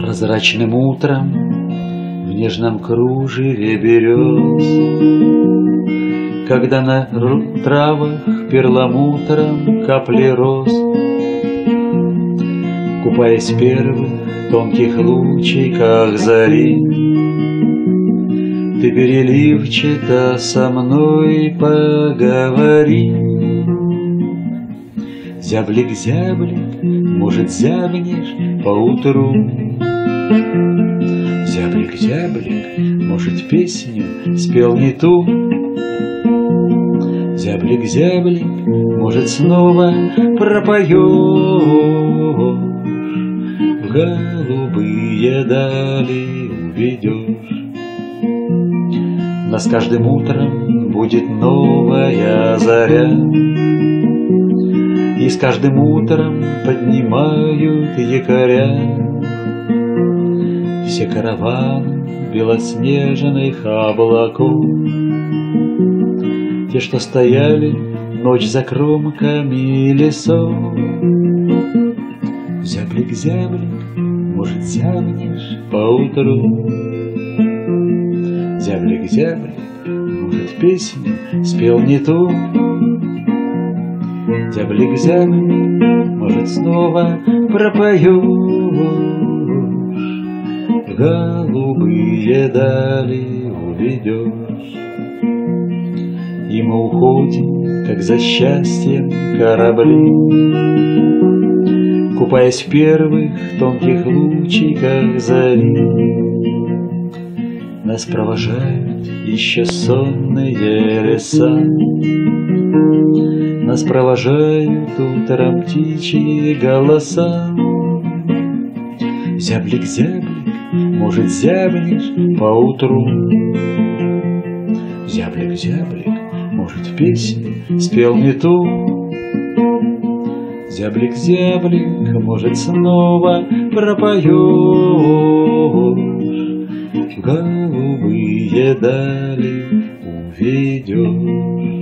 Прозрачным утром в нежном кружеве берез, когда на травах перламутром капли роз, купаясь в первых тонких лучиках зари, ты переливчато со мной поговори. Зяблик, зяблик, может, зябнешь поутру? Зяблик, зяблик, может, песню спел не ту? Зяблик, зяблик, может, снова пропоешь, в голубые дали уведешь. Нас каждым утром будет новая заря, и с каждым утром поднимают якоря все караваны белоснежных облаков, те, что стояли ночь за кромками лесов. Зяблик, зяблик, может, зябнешь поутру? Зяблик, зяблик, может, песню спел не ту? Зяблик, зяблик, может, снова пропоешь, в голубые дали уведешь. И мы уходим, как за счастьем корабли, купаясь в первых тонких лучиках зари. Нас провожают еще сонные леса, нас провожают утром птичьи голоса. Зяблик, зяблик, может, зябнешь поутру? Зяблик, зяблик, может, песню спел не ту? Зяблик, зяблик, может, снова пропоешь, в голубые дали уведешь.